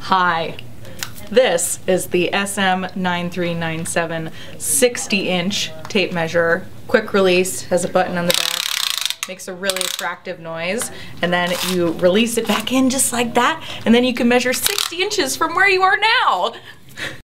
Hi, this is the SM9397 60-inch tape measure. Quick release, has a button on the back, makes a really attractive noise, and then you release it back in just like that, and then you can measure 60 inches from where you are now.